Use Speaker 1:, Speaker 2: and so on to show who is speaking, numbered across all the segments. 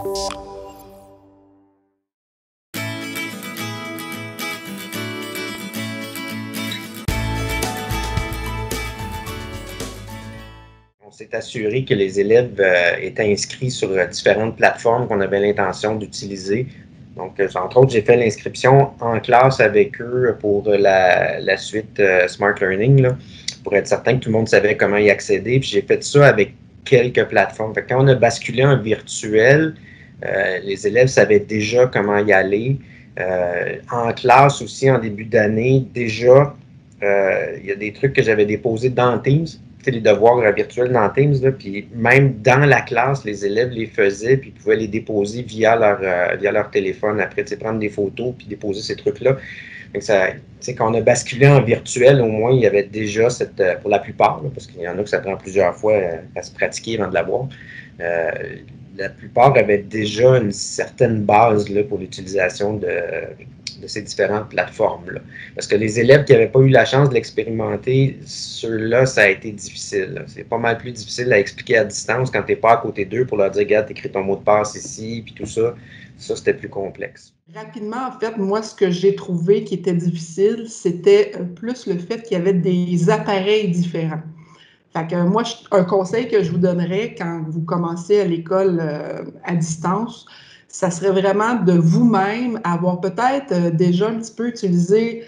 Speaker 1: On s'est assuré que les élèves étaient inscrits sur différentes plateformes qu'on avait l'intention d'utiliser. Donc, entre autres, j'ai fait l'inscription en classe avec eux pour la suite Smart Learning, là, pour être certain que tout le monde savait comment y accéder. Puis j'ai fait ça avec quelques plateformes. Fait que quand on a basculé en virtuel, les élèves savaient déjà comment y aller. En classe aussi, en début d'année, déjà, il y a des trucs que j'avais déposés dans Teams. Les devoirs virtuels dans Teams, là, puis même dans la classe, les élèves les faisaient, puis ils pouvaient les déposer via leur téléphone après, prendre des photos, puis déposer ces trucs-là. Quand on a basculé en virtuel, au moins, il y avait déjà cette, pour la plupart, là, parce qu'il y en a que ça prend plusieurs fois à se pratiquer avant de l'avoir, la plupart avaient déjà une certaine base là, pour l'utilisation de ces différentes plateformes-là. Parce que les élèves qui n'avaient pas eu la chance de l'expérimenter, ceux-là, ça a été difficile. C'est pas mal plus difficile à expliquer à distance quand tu n'es pas à côté d'eux pour leur dire, regarde, t'écris ton mot de passe ici, puis tout ça. Ça, c'était plus complexe.
Speaker 2: Rapidement, en fait, moi, ce que j'ai trouvé qui était difficile, c'était plus le fait qu'il y avait des appareils différents. Fait que moi, un conseil que je vous donnerais quand vous commencez à l'école à distance, ça serait vraiment de vous-même avoir peut-être déjà un petit peu utilisé,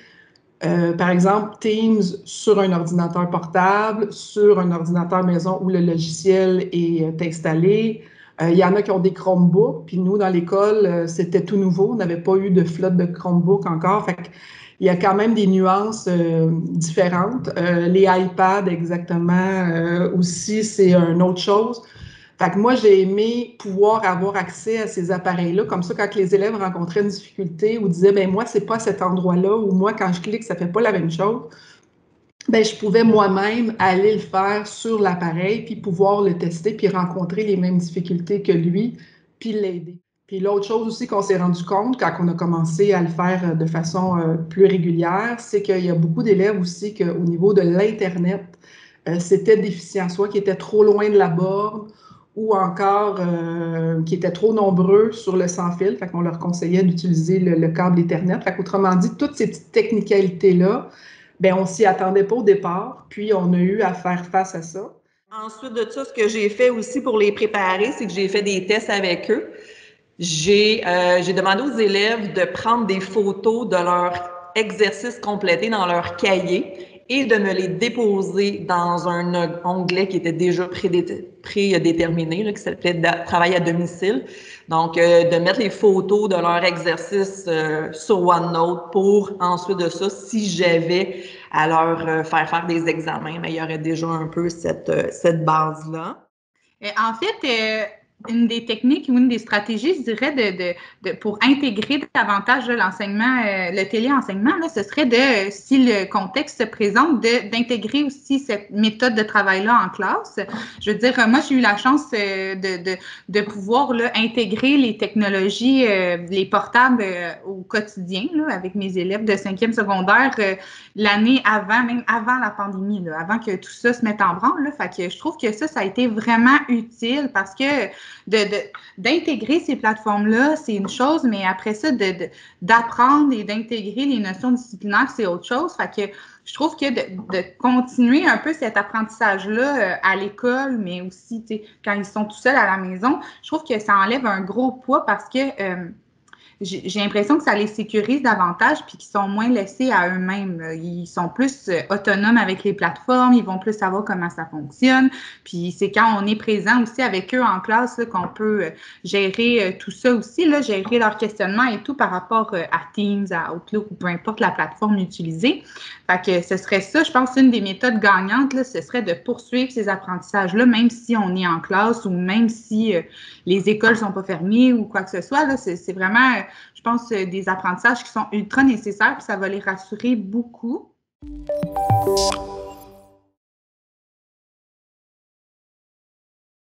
Speaker 2: par exemple, Teams sur un ordinateur portable, sur un ordinateur maison où le logiciel est installé. Il y en a qui ont des Chromebooks, puis nous, dans l'école, c'était tout nouveau. On n'avait pas eu de flotte de Chromebooks encore. Fait il y a quand même des nuances différentes. Les iPads, exactement, aussi, c'est une autre chose. Fait que moi, j'ai aimé pouvoir avoir accès à ces appareils-là. Comme ça, quand les élèves rencontraient une difficulté ou disaient, ben moi, c'est pas à cet endroit-là, ou moi, quand je clique, ça fait pas la même chose, ben je pouvais moi-même aller le faire sur l'appareil, puis pouvoir le tester, puis rencontrer les mêmes difficultés que lui, puis l'aider. Puis l'autre chose aussi qu'on s'est rendu compte quand on a commencé à le faire de façon plus régulière, c'est qu'il y a beaucoup d'élèves aussi qu'au niveau de l'Internet, c'était déficient, soit qui étaient trop loin de la borne ou encore qui étaient trop nombreux sur le sans-fil. Fait qu'on leur conseillait d'utiliser le câble Ethernet. Fait qu'autrement dit, toutes ces petites technicalités-là, ben on s'y attendait pas au départ, puis on a eu à faire face à ça.
Speaker 3: Ensuite de ça, ce que j'ai fait aussi pour les préparer, c'est que j'ai fait des tests avec eux. J'ai demandé aux élèves de prendre des photos de leurs exercices complétés dans leur cahier et de me les déposer dans un onglet qui était déjà prédéterminé, là, qui s'appelait « Travail à domicile ». Donc, de mettre les photos de leur exercice sur OneNote pour ensuite de ça, si j'avais à leur faire des examens, mais il y aurait déjà un peu cette base-là.
Speaker 4: En fait, une des techniques ou une des stratégies, je dirais, pour intégrer davantage l'enseignement, le téléenseignement, là, ce serait si le contexte se présente, d'intégrer aussi cette méthode de travail-là en classe. Je veux dire, moi, j'ai eu la chance de pouvoir là, intégrer les technologies, les portables au quotidien là, avec mes élèves de 5e secondaire l'année avant, même avant la pandémie, là, avant que tout ça se mette en branle. Là, fait que je trouve que ça a été vraiment utile parce que d'intégrer ces plateformes-là, c'est une chose, mais après ça, d'apprendre et d'intégrer les notions disciplinaires, c'est autre chose. Fait que je trouve que de continuer un peu cet apprentissage-là à l'école, mais aussi quand ils sont tout seuls à la maison, je trouve que ça enlève un gros poids parce que j'ai l'impression que ça les sécurise davantage puis qu'ils sont moins laissés à eux-mêmes. Ils sont plus autonomes avec les plateformes, ils vont plus savoir comment ça fonctionne. Puis c'est quand on est présent aussi avec eux en classe là, qu'on peut gérer tout ça aussi, là, gérer leur questionnement et tout par rapport à Teams, à Outlook ou peu importe la plateforme utilisée. Fait que ce serait ça, je pense, une des méthodes gagnantes, là, ce serait de poursuivre ces apprentissages-là, même si on est en classe ou même si les écoles ne sont pas fermées ou quoi que ce soit. Là, c'est vraiment, je pense, des apprentissages qui sont ultra nécessaires, puis ça va les rassurer beaucoup.